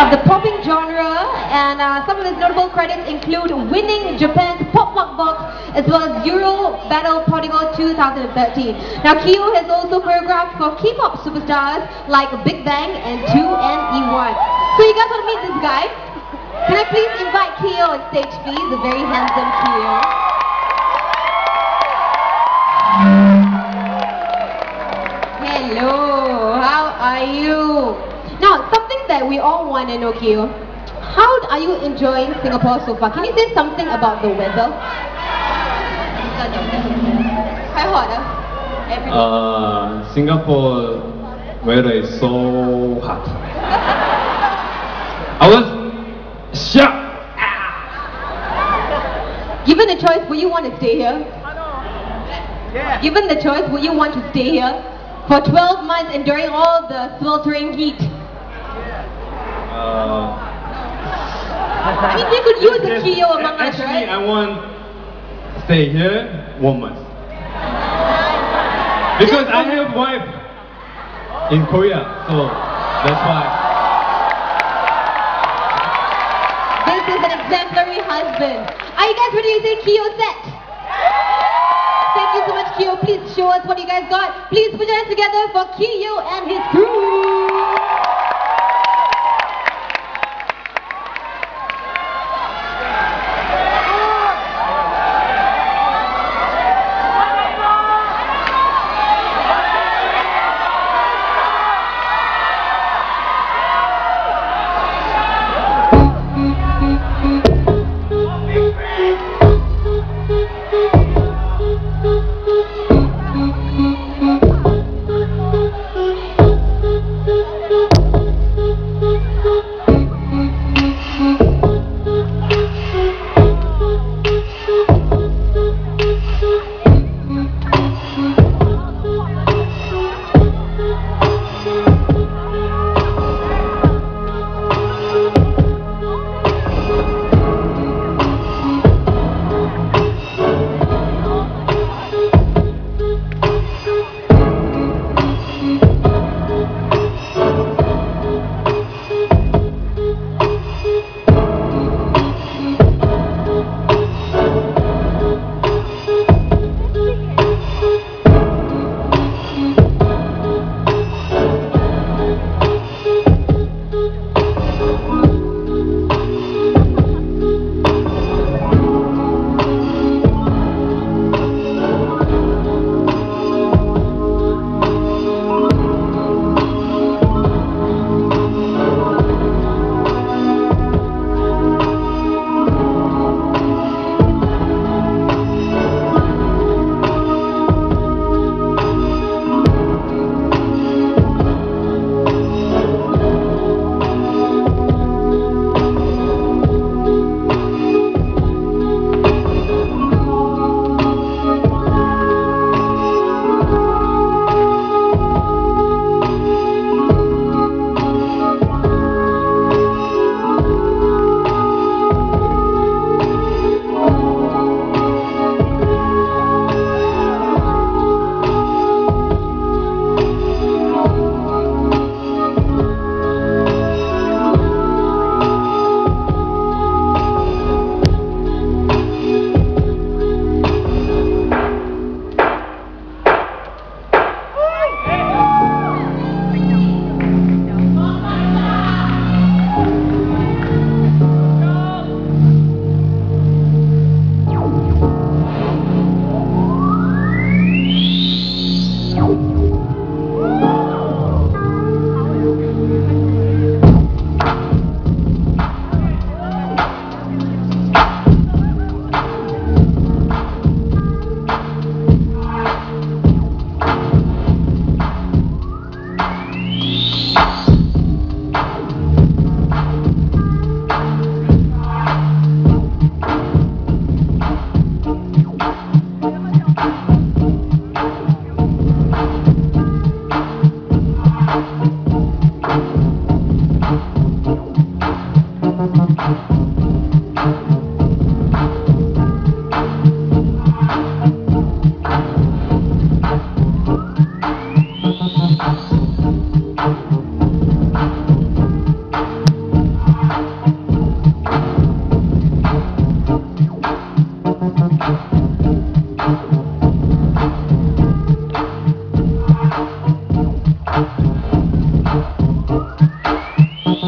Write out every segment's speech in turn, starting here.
of the popping genre, and some of his notable credits include winning Japan's Pop Pop Box as well as Euro Battle Prodigal 2013. Now Kyo has also choreographed for K-pop superstars like Big Bang and 2NE1. So you guys want to meet this guy? Can I please invite Kyo on stage, please? The very handsome Kyo. Hello, how are you? Now, something that we all want to know, Kyo. How are you enjoying Singapore so far? Can you say something about the weather? Quite hot, huh? Every day. Singapore weather is so hot. I was shocked. Given the choice, would you want to stay here? Yeah. Given the choice, would you want to stay here for 12 months enduring all the sweltering heat? I mean, we could use a Kyo among us, Actually, right? I want to stay here 1 month. Because I have wife in Korea, so that's why. This is an exemplary husband. Are you guys ready to say Kyo set? Thank you so much, Kyo. Please show us what you guys got. Please put your hands together for Kyo and his crew.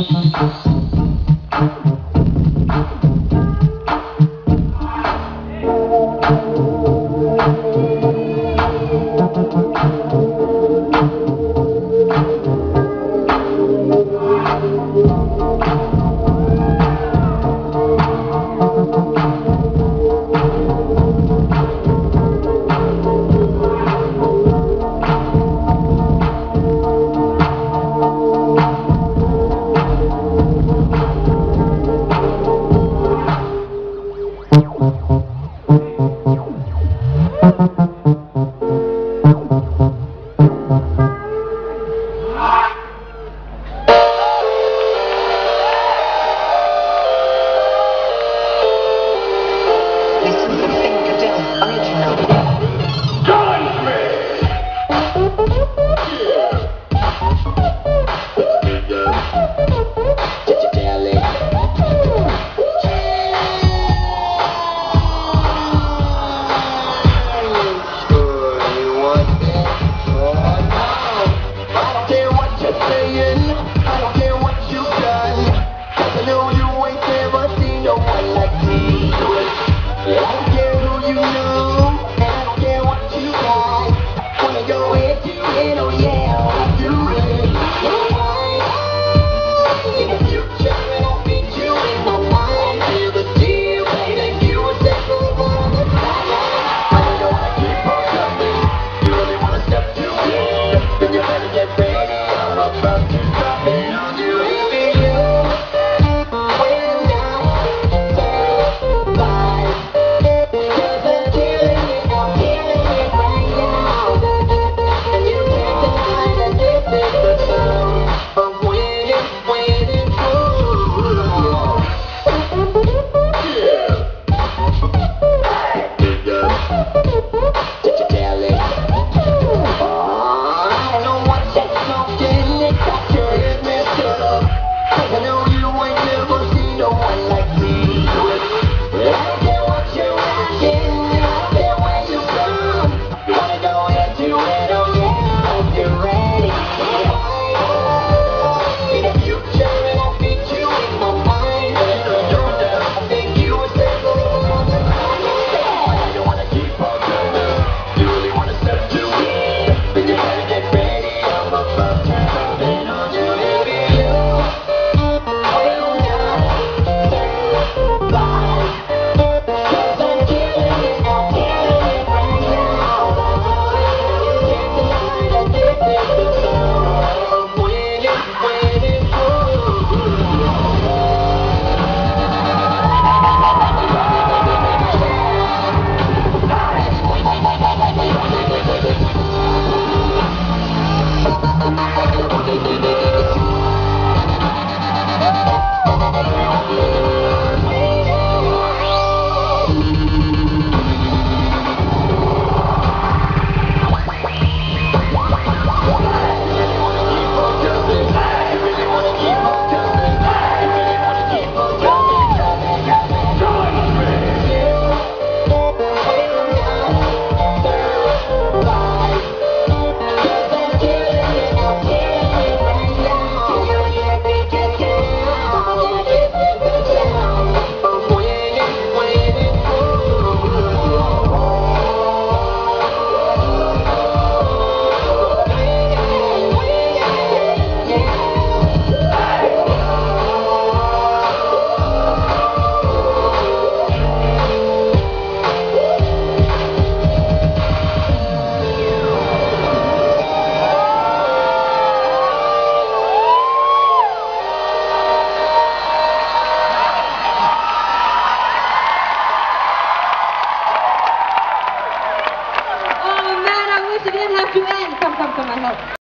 Oh man, I wish it didn't have to end. Come, I help.